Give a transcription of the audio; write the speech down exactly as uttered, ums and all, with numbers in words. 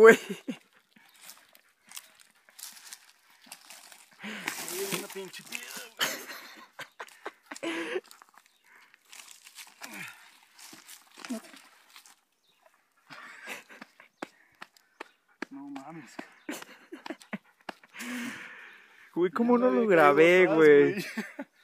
güey. Una pinche piedra, güey. No mames. Güey, ¿cómo no lo grabé, güey?